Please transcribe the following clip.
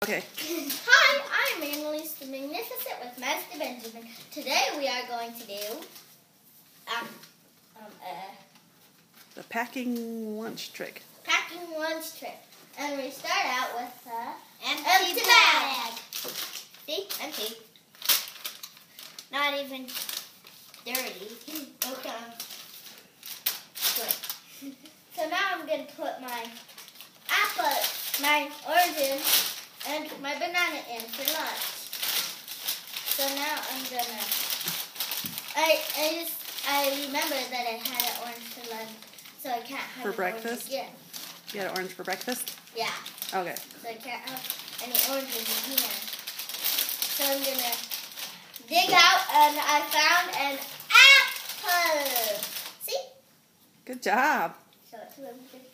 Okay. Hi, I'm Annelise the Magnificent with Master Benjamin. Today we are going to do The packing lunch trick. Packing lunch trick. And we start out with empty bag. See? Empty. Not even dirty. Okay. Good. So now I'm going to put my apple, my orange, and my banana in for lunch. So now I'm gonna. I remember that I had an orange for lunch, so I can't have For breakfast? Again. You had an orange for breakfast? Yeah. Okay. So I can't have any oranges in here. So I'm gonna dig out, and I found an apple. See? Good job. So it's a little bit.